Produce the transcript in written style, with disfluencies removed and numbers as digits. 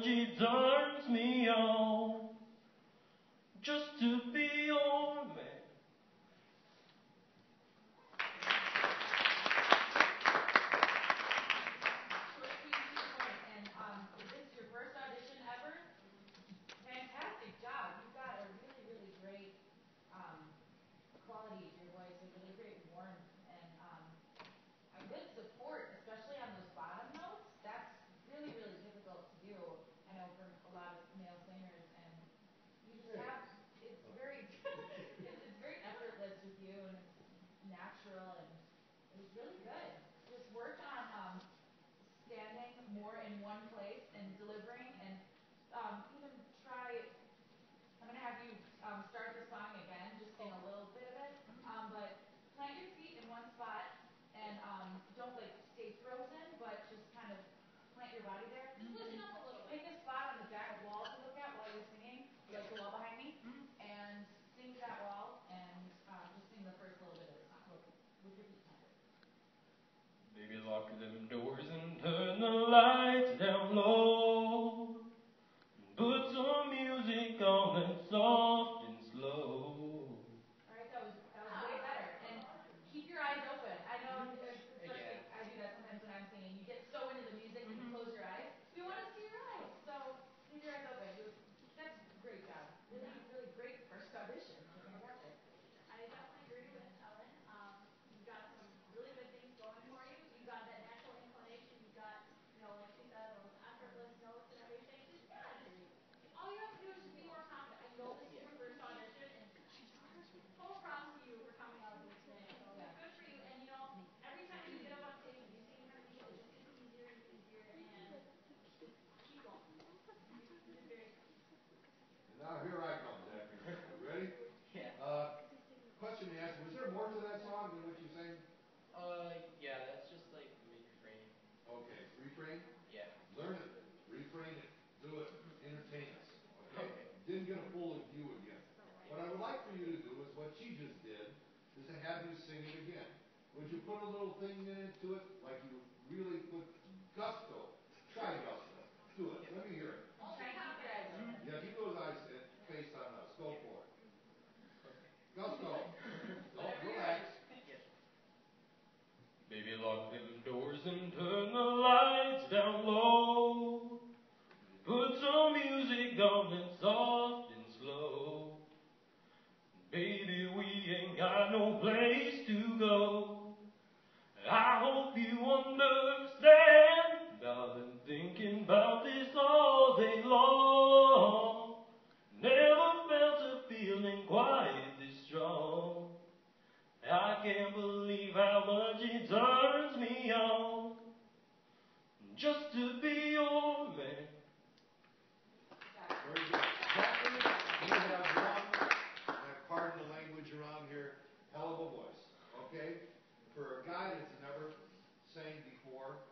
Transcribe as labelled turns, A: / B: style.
A: much it turns me on just to be your man.
B: Is this your first audition ever? Fantastic job. You've got a really, really great quality to your voice, a really great warmth, and a good support, especially on those bottom notes. That's really, really difficult to do, I know, for a lot of male singers, and you just have, it's very, it's very effortless with you, and it's natural, and it was really good. Just work on standing more in one place and delivering, and even try, I'm going to have you start the song again, just sing a little bit of it, but plant your feet in one spot, and don't like stay frozen, but just kind of plant your body there. Just loosen up a little. Pick a spot on the back wall to look at while you're singing, like the wall behind me, and sing to that wall, and just sing the first little bit of the song with your feet planted.
A: Baby, lock them doors and turn the lights down low. Put some music on that's soft and slow.
B: All right, that was way better. And keep your eyes open. I know, especially I do that sometimes when I'm singing. You get so into the music and you close your eyes. We want to see your eyes, so keep your eyes open. That's a great job. Really, really great first audition. Fantastic.
C: I definitely agree with Ellen. You've got some really good things going for you. You've got that natural inclination. You've got, like she said, those effortless notes and everything. Just all you have to do is just be more confident. I know this is your first audition, and full props to you for coming out of this thing. So good for you. And every time you get up on stage and you sing in front of people, it just gets easier and easier. And keep going. You did very good.
D: Now here I come, Jackie. You ready? Yeah. Question to ask: was there more to that song than what you sang?
E: Yeah, that's just like the refrain.
D: Okay, refrain?
E: Yeah.
D: Learn it, refrain it, do it, entertain us. Okay? Didn't get a full view again. What I would like for you to do is what she just did, is to have you sing it again. Would you put a little thing into it, like you really put gusto? Try gusto. Do it. Let me hear it. Yeah, keep those eyes faced on us. Go for it. Gusto. Don't relax.
A: Baby, lock them doors and turn the lights down low. Put some music on that's soft and slow. Baby, we ain't got no place to go. I hope you understand. I've been thinking about this all day long. Never felt a feeling quite this strong. I can't believe how much it turns me on just to be your man.
D: Very good. Jackie, you have one, pardon the language around here, hell of a voice. Okay? For a guy that's never sang before,